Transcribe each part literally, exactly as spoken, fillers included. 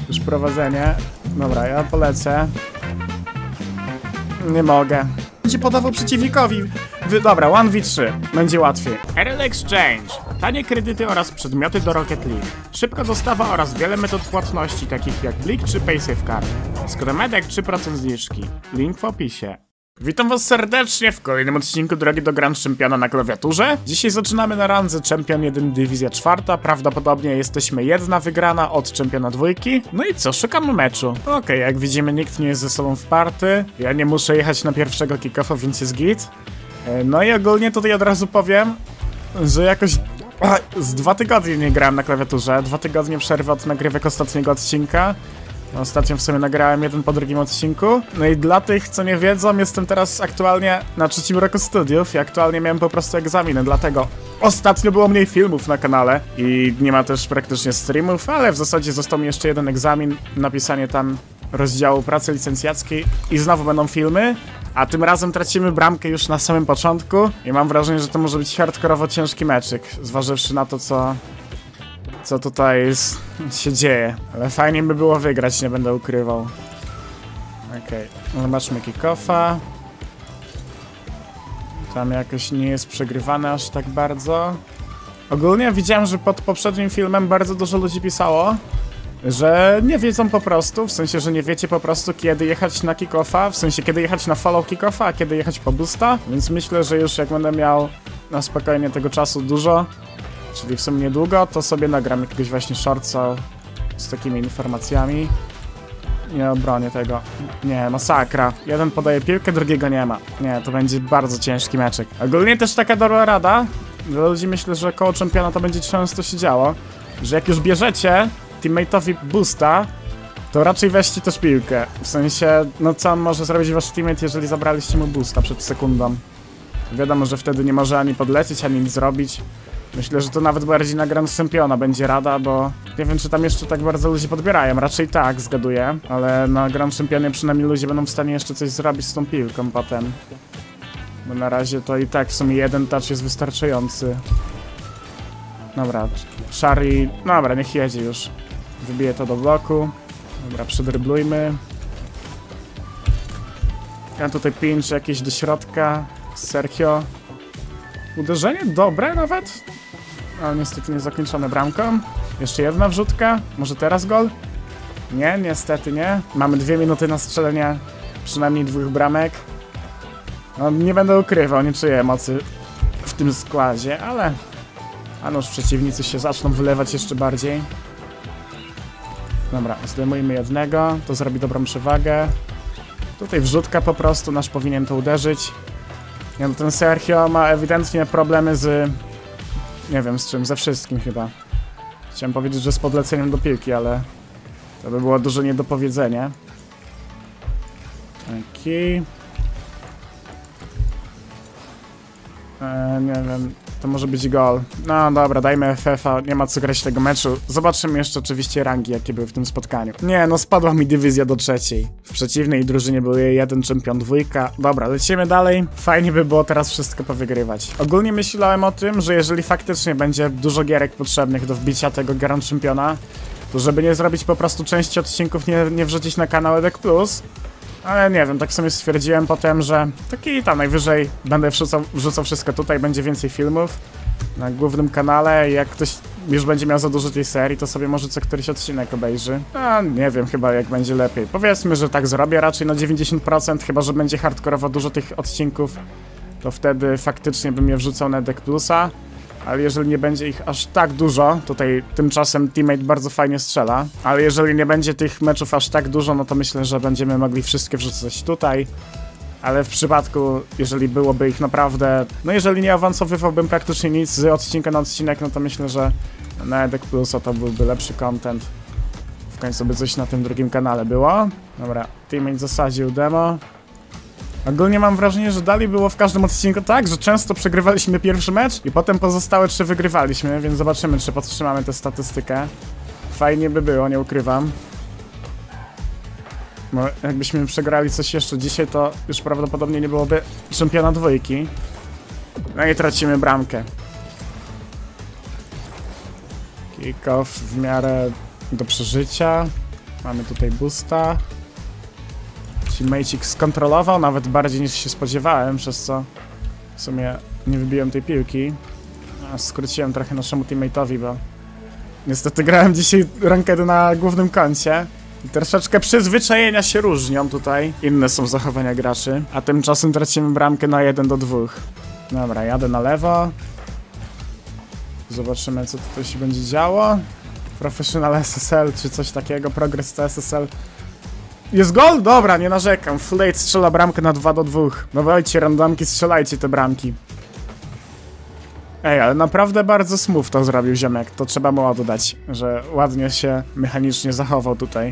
Już prowadzenie. Dobra, ja polecę. Nie mogę. Będzie podawał przeciwnikowi. Wy, dobra, jeden na trzy. Będzie łatwiej. R L Exchange. Tanie kredyty oraz przedmioty do Rocket League. Szybka dostawa oraz wiele metod płatności, takich jak Blik czy PaySafeCard. Z kodem EDEK trzy procent zniżki. Link w opisie. Witam was serdecznie w kolejnym odcinku drogi do Grand Championa na klawiaturze. Dzisiaj zaczynamy na randze Champion jeden Dywizja czwarta. Prawdopodobnie jesteśmy jedna wygrana od Championa dwójki. No i co, szukamy meczu. Okej, okay, jak widzimy nikt nie jest ze sobą w party. Ja nie muszę jechać na pierwszego kick-offa, więc jest git. No i ogólnie tutaj od razu powiem, że jakoś a, z dwa tygodnie nie grałem na klawiaturze. Dwa tygodnie przerwy od nagrywek ostatniego odcinka. Ostatnio w sumie nagrałem jeden po drugim odcinku. No i dla tych, co nie wiedzą, jestem teraz aktualnie na trzecim roku studiów i aktualnie miałem po prostu egzaminy, dlatego ostatnio było mniej filmów na kanale i nie ma też praktycznie streamów, ale w zasadzie został mi jeszcze jeden egzamin, napisanie tam rozdziału pracy licencjackiej i znowu będą filmy, a tym razem tracimy bramkę już na samym początku i mam wrażenie, że to może być hardkorowo ciężki meczyk, zważywszy na to, co... co tutaj jest, się dzieje. Ale fajnie by było wygrać, nie będę ukrywał. Okej, okay. Zobaczmy kick-offa. Tam jakoś nie jest przegrywane aż tak bardzo. Ogólnie widziałem, że pod poprzednim filmem bardzo dużo ludzi pisało, że nie wiedzą po prostu, w sensie, że nie wiecie po prostu kiedy jechać na kick-offa, w sensie kiedy jechać na follow kick-offa, a kiedy jechać po boosta, więc myślę, że już jak będę miał na spokojnie tego czasu dużo, czyli w sumie niedługo, to sobie nagram jakiegoś właśnie shortsa z takimi informacjami. Nie obronię tego. Nie, masakra. Jeden podaje piłkę, drugiego nie ma. Nie, to będzie bardzo ciężki meczek. Ogólnie też taka dobra rada. Dla ludzi myślę, że koło czempiona to będzie często się działo, że jak już bierzecie teammate'owi boosta, to raczej weźcie też piłkę. W sensie, no co on może zrobić wasz teammate, jeżeli zabraliście mu boosta przed sekundą? Wiadomo, że wtedy nie może ani podlecieć, ani nic zrobić. Myślę, że to nawet bardziej na Grand Championa będzie rada, bo nie wiem, czy tam jeszcze tak bardzo ludzie podbierają. Raczej tak, zgaduję, ale na Grand Championie przynajmniej ludzie będą w stanie jeszcze coś zrobić z tą piłką potem. Bo na razie to i tak w sumie jeden touch jest wystarczający. Dobra, Shari... Dobra, niech jedzie już. Wybiję to do bloku. Dobra, przedryblujmy. Ja tutaj pinch jakieś do środka. Sergio. Uderzenie dobre nawet, ale niestety nie zakończone bramką. Jeszcze jedna wrzutka, może teraz gol? Nie, niestety nie. Mamy dwie minuty na strzelenie przynajmniej dwóch bramek. No nie będę ukrywał, nie czuję mocy w tym składzie, ale... A noż przeciwnicy się zaczną wylewać jeszcze bardziej. Dobra, zdejmujmy jednego, to zrobi dobrą przewagę. Tutaj wrzutka po prostu, nasz powinien to uderzyć. Nie, no ten Sergio ma ewidentnie problemy z... Nie wiem z czym, ze wszystkim chyba. Chciałem powiedzieć, że z podleceniem do piłki, ale... To by było dużo niedopowiedzenie. Okej. Eee, nie wiem, to może być gol. No dobra, dajmy F F a, nie ma co grać tego meczu. Zobaczymy jeszcze oczywiście rangi, jakie były w tym spotkaniu. Nie, no spadła mi dywizja do trzeciej. W przeciwnej drużynie były jeden czempion, dwójka. Dobra, lecimy dalej. Fajnie by było teraz wszystko powygrywać. Ogólnie myślałem o tym, że jeżeli faktycznie będzie dużo gierek potrzebnych do wbicia tego Grand Championa, to żeby nie zrobić po prostu części odcinków, nie, nie wrzucić na kanał EDEK Plus. Ale nie wiem, tak sobie stwierdziłem potem, że taki tam najwyżej będę wrzucał, wrzucał wszystko tutaj, będzie więcej filmów na głównym kanale i jak ktoś już będzie miał za dużo tej serii, to sobie może co któryś odcinek obejrzy. A nie wiem, chyba jak będzie lepiej. Powiedzmy, że tak zrobię raczej na dziewięćdziesiąt procent, chyba że będzie hardkorowo dużo tych odcinków, to wtedy faktycznie bym je wrzucał na EDEK Plusa. Ale jeżeli nie będzie ich aż tak dużo, tutaj tymczasem teammate bardzo fajnie strzela, ale jeżeli nie będzie tych meczów aż tak dużo, no to myślę, że będziemy mogli wszystkie wrzucać tutaj. Ale w przypadku, jeżeli byłoby ich naprawdę... No jeżeli nie awansowywałbym praktycznie nic z odcinka na odcinek, no to myślę, że na EDEK Plusa to byłby lepszy content. W końcu by coś na tym drugim kanale było. Dobra, teammate zasadził demo. Ogólnie mam wrażenie, że dalej było w każdym odcinku tak, że często przegrywaliśmy pierwszy mecz i potem pozostałe trzy wygrywaliśmy, więc zobaczymy, czy podtrzymamy tę statystykę. Fajnie by było, nie ukrywam. Bo jakbyśmy przegrali coś jeszcze dzisiaj, to już prawdopodobnie nie byłoby czempiona dwójki. No i tracimy bramkę. Kick-off w miarę do przeżycia. Mamy tutaj boosta. Teammate'ik skontrolował, nawet bardziej niż się spodziewałem, przez co w sumie nie wybiłem tej piłki. A skróciłem trochę naszemu teammate'owi, bo niestety grałem dzisiaj rankedy na głównym koncie. I troszeczkę przyzwyczajenia się różnią tutaj. Inne są zachowania graczy. A tymczasem tracimy bramkę na jeden do dwóch. Dobra, jadę na lewo. Zobaczymy, co tutaj się będzie działo. Professional S S L czy coś takiego. Progress to S S L. Jest gol? Dobra, nie narzekam. Flate strzela bramkę na dwa do dwóch. Dawajcie, randomki, strzelajcie te bramki. Ej, ale naprawdę bardzo smooth to zrobił ziomek. To trzeba mu oddać, że ładnie się mechanicznie zachował tutaj.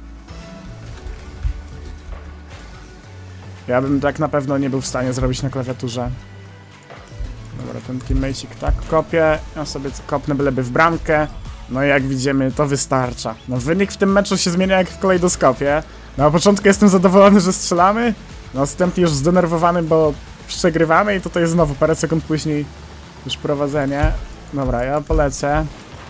Ja bym tak na pewno nie był w stanie zrobić na klawiaturze. Dobra, ten teammate'ik tak kopie. Ja sobie kopnę byleby w bramkę. No i jak widzimy, to wystarcza. No wynik w tym meczu się zmienia jak w kalejdoskopie. Na początku jestem zadowolony, że strzelamy. Następnie już zdenerwowany, bo przegrywamy i tutaj znowu parę sekund później już prowadzenie. Dobra, ja polecę.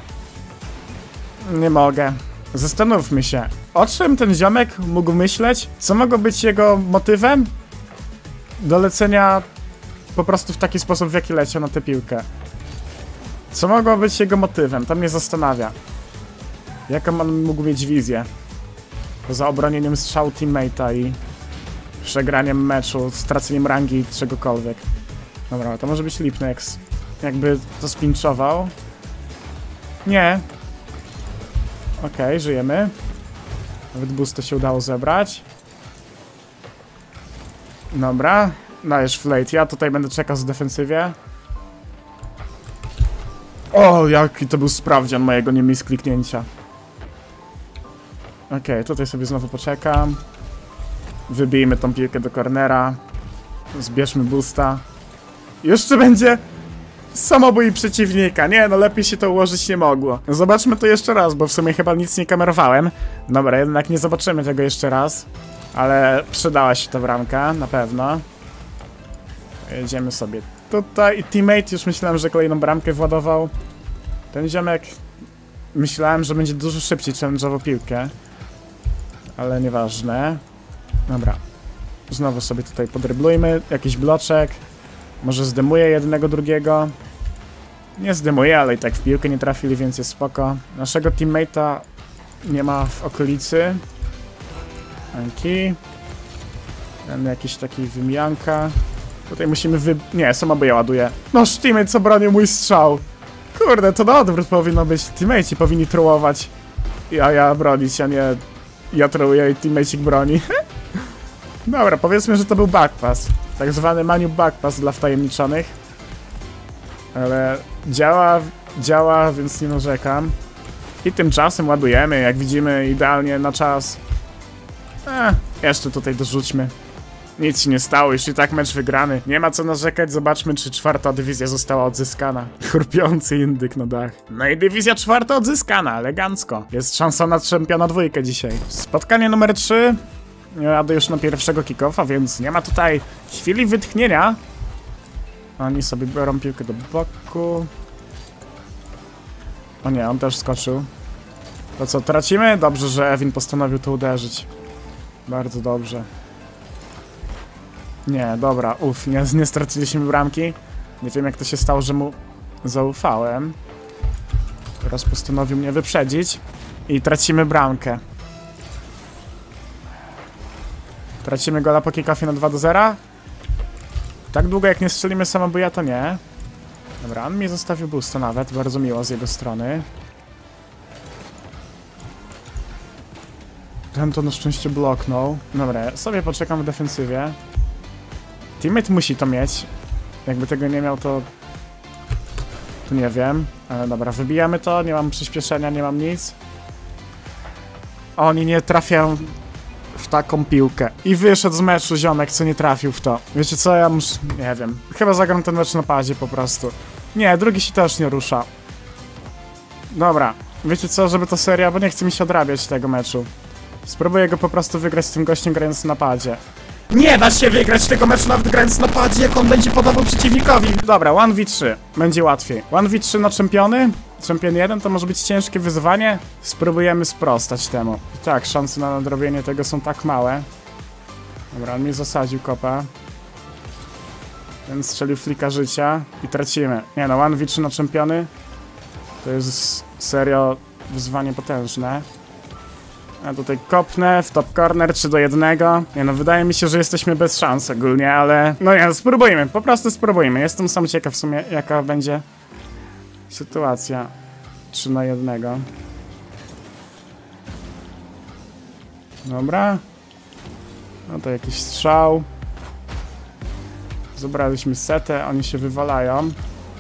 Nie mogę. Zastanówmy się, o czym ten ziomek mógł myśleć? Co mogło być jego motywem do lecenia po prostu w taki sposób, w jaki leciał na tę piłkę? Co mogło być jego motywem? To mnie zastanawia. Jaką on mógł mieć wizję? Poza obronieniem strzału teammate'a i przegraniem meczu, straceniem rangi, czegokolwiek. Dobra, to może być lipny, jak jakby to spinczował. Nie. Okej, okay, żyjemy. Nawet boosta się udało zebrać. Dobra. Dajesz Flate. Ja tutaj będę czekał w defensywie. O, jaki to był sprawdzian mojego nie miskliknięcia. Okej, okay, tutaj sobie znowu poczekam. Wybijmy tą piłkę do cornera. Zbierzmy boosta. Jeszcze będzie samobój przeciwnika. Nie, no lepiej się to ułożyć nie mogło. Zobaczmy to jeszcze raz, bo w sumie chyba nic nie kamerowałem. Dobra, jednak nie zobaczymy tego jeszcze raz. Ale przydała się ta bramka, na pewno. Jedziemy sobie tutaj. I teammate, już myślałem, że kolejną bramkę władował. Ten ziomek... Myślałem, że będzie dużo szybciej challenge'ował piłkę. Ale nieważne. Dobra. Znowu sobie tutaj podryblujmy. Jakiś bloczek. Może zdemuje jednego, drugiego. Nie zdemuje, ale i tak w piłkę nie trafili, więc jest spoko. Naszego teammate'a nie ma w okolicy. Anki. Ten jakiś taki wymianka. Tutaj musimy wy... Nie, samobój ładuje. Nasz teammate co bronił mój strzał. Kurde, to na odwrót powinno być. Teammateci powinni trollować. Ja, ja bronić, a nie... Ja trolluję i teammate'ik broni. Dobra, powiedzmy, że to był backpass. Tak zwany maniu backpass dla wtajemniczonych. Ale działa, działa, więc nie narzekam. I tymczasem ładujemy, jak widzimy, idealnie na czas. Eh, jeszcze tutaj dorzućmy. Nic się nie stało, już i tak mecz wygrany. Nie ma co narzekać, zobaczmy, czy czwarta dywizja została odzyskana. Chrupiący indyk na dach. No i dywizja czwarta odzyskana, elegancko. Jest szansa na czempiona dwójkę dzisiaj. Spotkanie numer trzy. Jadę już na pierwszego kick-offa, więc nie ma tutaj chwili wytchnienia. Oni sobie biorą piłkę do boku. O nie, on też skoczył. To co, tracimy? Dobrze, że Ewin postanowił to uderzyć. Bardzo dobrze. Nie, dobra, uff, nie, nie straciliśmy bramki. Nie wiem, jak to się stało, że mu zaufałem. Teraz postanowił mnie wyprzedzić. I tracimy bramkę. Tracimy gola po kick-offie na dwa do zera. Tak długo jak nie strzelimy samobuja, to nie. Dobra, on mi zostawił boosta nawet, bardzo miło z jego strony. Ten to na szczęście bloknął. Dobra, sobie poczekam w defensywie. Teammate musi to mieć. Jakby tego nie miał, to... To nie wiem. Ale dobra, wybijamy to, nie mam przyspieszenia, nie mam nic. Oni nie trafiają w taką piłkę. I wyszedł z meczu ziomek, co nie trafił w to. Wiecie co, ja muszę... Nie wiem. Chyba zagram ten mecz na padzie po prostu. Nie, drugi się też nie rusza. Dobra. Wiecie co, żeby to seria, bo nie chce mi się odrabiać tego meczu. Spróbuję go po prostu wygrać z tym gościem grając na padzie. Nie da się wygrać tego meczu nawet grając na padzie, jak on będzie podobał przeciwnikowi. Dobra, jeden na trzy. Będzie łatwiej. jeden na trzy na czempiony. Champion jeden to może być ciężkie wyzwanie. Spróbujemy sprostać temu. I tak, szanse na nadrobienie tego są tak małe. Dobra, on mnie zasadził kopa. Ten strzelił flika życia i tracimy. Nie no, jeden na trzy na czempiony to jest serio wyzwanie potężne. A tutaj kopnę w top corner trzy do jednego. Nie no, wydaje mi się, że jesteśmy bez szans ogólnie, ale... No nie, spróbujmy, po prostu spróbujmy. Jestem sam ciekaw w sumie, jaka będzie sytuacja. trzy na jednego. Dobra. No to jakiś strzał. Zebraliśmy setę, oni się wywalają.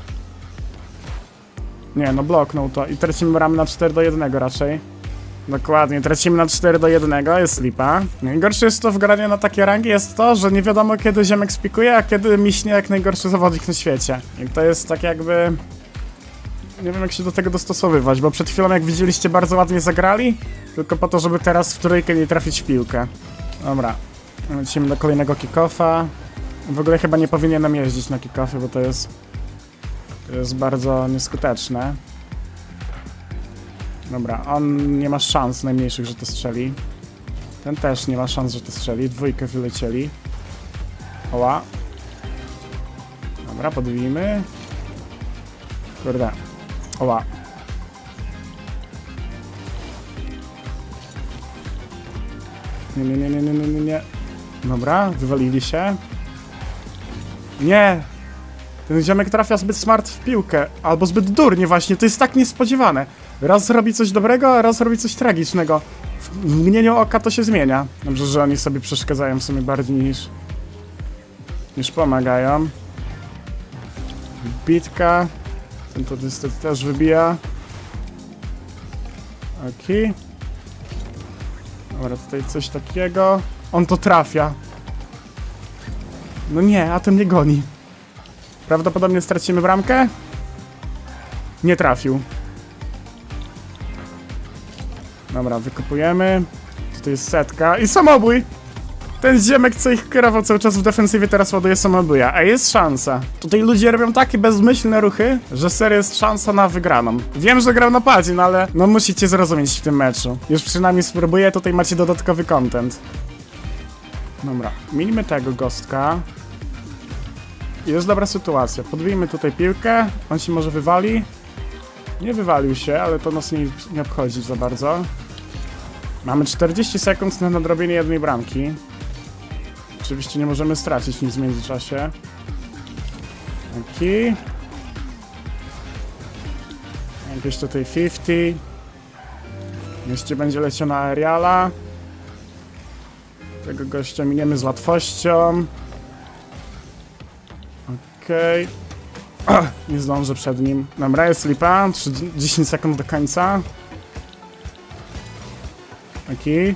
Nie, no bloknął to i tracimy bramę na cztery do jednego raczej. Dokładnie, tracimy na cztery do jednego, jest lipa. Najgorsze jest to w graniu na takie rangi jest to, że nie wiadomo kiedy ziomek spikuje, a kiedy miśnie jak najgorszy zawodnik na świecie. I to jest tak jakby... Nie wiem jak się do tego dostosowywać, bo przed chwilą jak widzieliście bardzo ładnie zagrali, tylko po to, żeby teraz w trójkę nie trafić w piłkę. Dobra, lecimy do kolejnego kick-offa. W ogóle chyba nie powinienem jeździć na kick-offy, bo to jest... To jest bardzo nieskuteczne. Dobra, on nie ma szans najmniejszych, że to strzeli. Ten też nie ma szans, że to strzeli. Dwójkę wylecieli. Oła. Dobra, podwijmy. Kurde. Oła. Nie, nie, nie, nie, nie, nie, nie. Dobra, wywalili się. Nie! Ten ziomek trafia zbyt smart w piłkę. Albo zbyt durnie właśnie, to jest tak niespodziewane. Raz zrobi coś dobrego, a raz robi coś tragicznego. W mgnieniu oka to się zmienia. Dobrze, że oni sobie przeszkadzają w sumie bardziej niż... niż pomagają. Bitka. Ten to niestety też wybija. Okej. Okay. Dobra, tutaj coś takiego. On to trafia. No nie, a ten mnie goni. Prawdopodobnie stracimy bramkę? Nie trafił. Dobra, wykopujemy. Tutaj jest setka i samobój! Ten ziemek, co ich kierował cały czas w defensywie, teraz ładuje samobója. A jest szansa. Tutaj ludzie robią takie bezmyślne ruchy, że serio jest szansa na wygraną. Wiem, że grał na padzie, no ale no musicie zrozumieć w tym meczu. Już przynajmniej spróbuję, tutaj macie dodatkowy content. Dobra, minimy tego gostka. Jest dobra sytuacja. Podbijmy tutaj piłkę. On się może wywali. Nie wywalił się, ale to nas nie, nie obchodzi za bardzo. Mamy czterdzieści sekund na nadrobienie jednej bramki. Oczywiście nie możemy stracić nic w międzyczasie. Okej. Jakieś tutaj pięćdziesiąt. Jeszcze będzie leciał na aeriala. Tego gościa miniemy z łatwością. Okej. Okay. Nie zdążę przed nim. Dobra, jest lipa. dziesięć sekund do końca. Okej. Okay.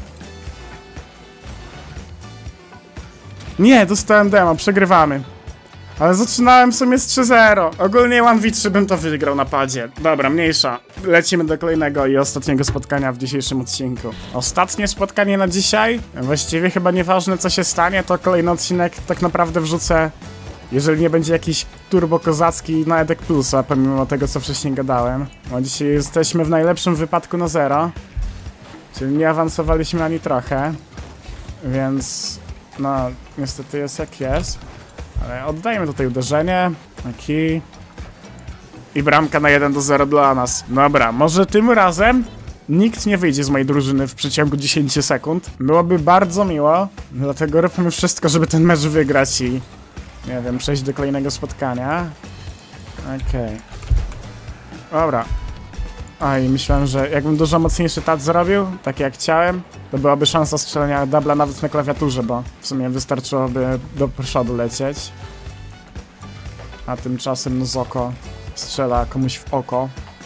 Nie, dostałem demo, przegrywamy. Ale zaczynałem w sumie z trzy zero. Ogólnie jeden na trzy bym to wygrał na padzie. Dobra, mniejsza. Lecimy do kolejnego i ostatniego spotkania w dzisiejszym odcinku. Ostatnie spotkanie na dzisiaj. Właściwie chyba nieważne co się stanie, to kolejny odcinek tak naprawdę wrzucę, jeżeli nie będzie jakiś turbo kozacki na Edek Plusa, pomimo tego co wcześniej gadałem. Bo dzisiaj jesteśmy w najlepszym wypadku na zero. Czyli nie awansowaliśmy ani trochę. Więc no niestety jest jak jest. Ale oddajemy tutaj uderzenie. Okej. I bramka na jeden do zera dla nas. Dobra, może tym razem nikt nie wyjdzie z mojej drużyny w przeciągu dziesięciu sekund. Byłoby bardzo miło. Dlatego robimy wszystko, żeby ten mecz wygrać i nie wiem, przejść do kolejnego spotkania. Okej. Okay. Dobra. A i myślałem, że jakbym dużo mocniejszy touch zrobił, tak jak chciałem, to byłaby szansa strzelenia dubla nawet na klawiaturze, bo w sumie wystarczyłoby do przodu lecieć. A tymczasem Nozoko strzela komuś w oko.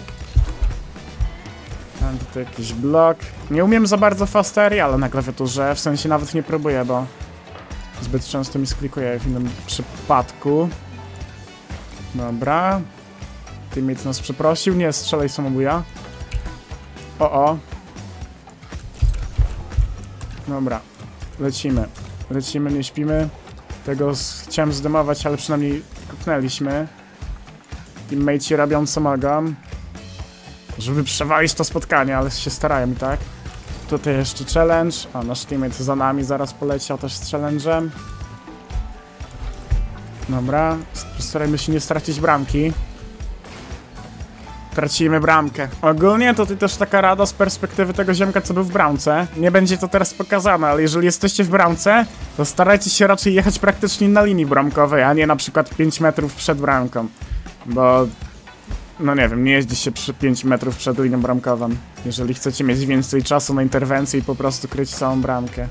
Mam tutaj jakiś blok. Nie umiem za bardzo fast aeriala na klawiaturze, w sensie nawet nie próbuję, bo zbyt często mi sklikuje w innym przypadku. Dobra. Teammate nas przeprosił. Nie, strzelaj samobuja. O, o. Dobra. Lecimy. Lecimy, nie śpimy. Tego chciałem zdemować, ale przynajmniej kupnęliśmy. Teammateci robią co mogą. żeby przewalić to spotkanie, ale się starają i tak. Tutaj jeszcze challenge. A nasz teammate za nami zaraz poleciał też z challenge'em. Dobra, starajmy się nie stracić bramki. Tracimy bramkę. Ogólnie to ty też taka rada z perspektywy tego ziomka, co był w bramce. Nie będzie to teraz pokazane, ale jeżeli jesteście w bramce, to starajcie się raczej jechać praktycznie na linii bramkowej, a nie na przykład pięć metrów przed bramką. Bo... no nie wiem, nie jeździ się przy pięć metrów przed linią bramkową. Jeżeli chcecie mieć więcej czasu na interwencję i po prostu kryć całą bramkę.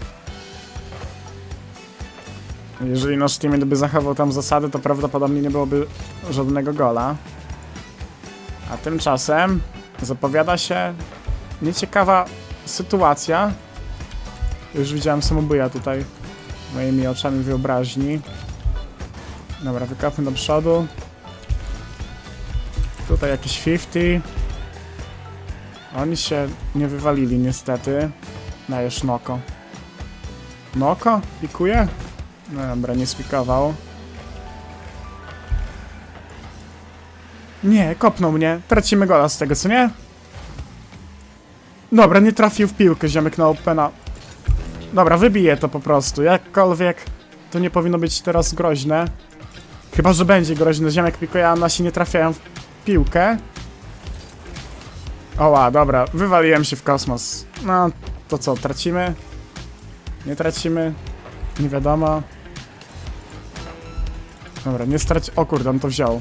Jeżeli nasz teammate by zachował tam zasady, to prawdopodobnie nie byłoby żadnego gola. A tymczasem zapowiada się nieciekawa sytuacja. Już widziałem samobuja tutaj moimi oczami wyobraźni. Dobra, wykopmy do przodu. Tutaj jakieś pięćdziesiąt. Oni się nie wywalili niestety. Dajesz Noko. Noko? Pikuje? No dobra, nie spikował. Nie, kopnął mnie. Tracimy gola z tego, co nie? Dobra, nie trafił w piłkę, ziomek na opena. Dobra, wybiję to po prostu. Jakkolwiek to nie powinno być teraz groźne. Chyba że będzie groźne. Ziomek pikuje, a nasi nie trafiają w piłkę. Oła, dobra, wywaliłem się w kosmos. No, to co, tracimy? Nie tracimy? Nie wiadomo. Dobra, nie straci... O kurde, on to wziął.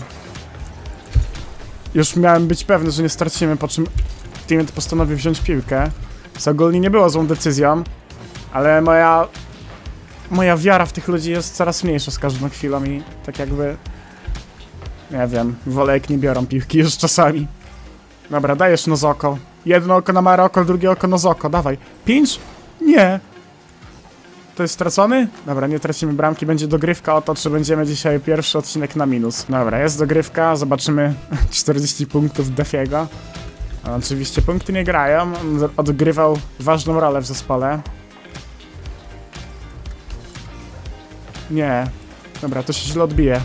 Już miałem być pewny, że nie stracimy, po czym teammate postanowił wziąć piłkę. Co ogólnie nie było złą decyzją, ale moja... moja wiara w tych ludzi jest coraz mniejsza z każdą chwilą i tak jakby... nie wiem, wolę jak nie biorą piłki już czasami. Dobra, dajesz Nozoko. Jedno oko na Maroko, drugie oko Nozoko, dawaj. Pięć? Nie. To jest stracony? Dobra, nie tracimy bramki, będzie dogrywka o to, czy będziemy dzisiaj pierwszy odcinek na minus. Dobra, jest dogrywka, zobaczymy czterdzieści punktów Defiego. Oczywiście punkty nie grają, on odgrywał ważną rolę w zespole. Nie. Dobra, to się źle odbije.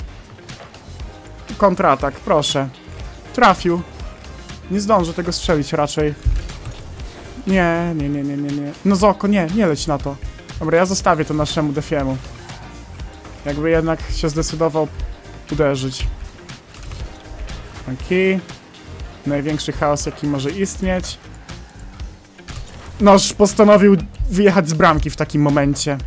Kontratak, proszę. Trafił. Nie zdążę tego strzelić raczej. Nie, nie, nie, nie, nie, nie. No Zoko, nie, nie leć na to. Dobra, ja zostawię to naszemu Defiemu. Jakby jednak się zdecydował uderzyć. Okej. Największy chaos, jaki może istnieć. Noż postanowił wyjechać z bramki w takim momencie.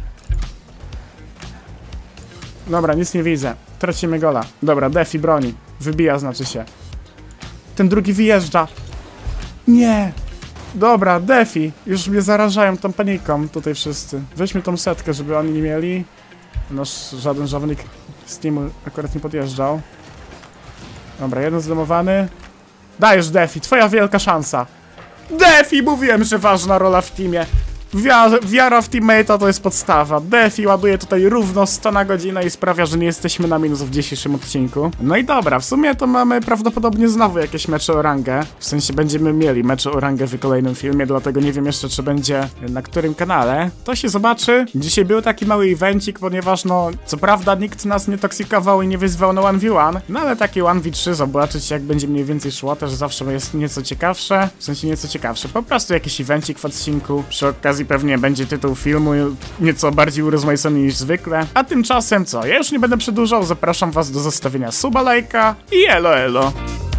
Dobra, nic nie widzę. Tracimy gola. Dobra, Defi broni. Wybija, znaczy się. Ten drugi wyjeżdża. Nie. Dobra, Defi. Już mnie zarażają tą paniką tutaj wszyscy. Weźmy tą setkę, żeby oni nie mieli. Nasz żaden zawodnik z teamu akurat nie podjeżdżał. Dobra, jeden zdemowany. Dajesz Defi, twoja wielka szansa. Defi, mówiłem, że ważna rola w teamie. Wiara, wiara w teammate'a to jest podstawa. Defi ładuje tutaj równo sto na godzinę i sprawia, że nie jesteśmy na minus w dzisiejszym odcinku. No i dobra, w sumie to mamy prawdopodobnie znowu jakieś mecze o rangę. W sensie będziemy mieli mecze o rangę w kolejnym filmie, dlatego nie wiem jeszcze, czy będzie na którym kanale. To się zobaczy. Dzisiaj był taki mały evencik, ponieważ no, co prawda nikt nas nie toksikował i nie wyzwał na jeden na jeden, no ale taki jeden na trzy zobaczyć, jak będzie mniej więcej szło, też zawsze jest nieco ciekawsze. W sensie nieco ciekawsze, po prostu jakiś evencik w odcinku. Przy okazji pewnie będzie tytuł filmu nieco bardziej urozmaicony niż zwykle. A tymczasem co? Ja już nie będę przedłużał, zapraszam was do zostawienia suba, lajka i elo elo!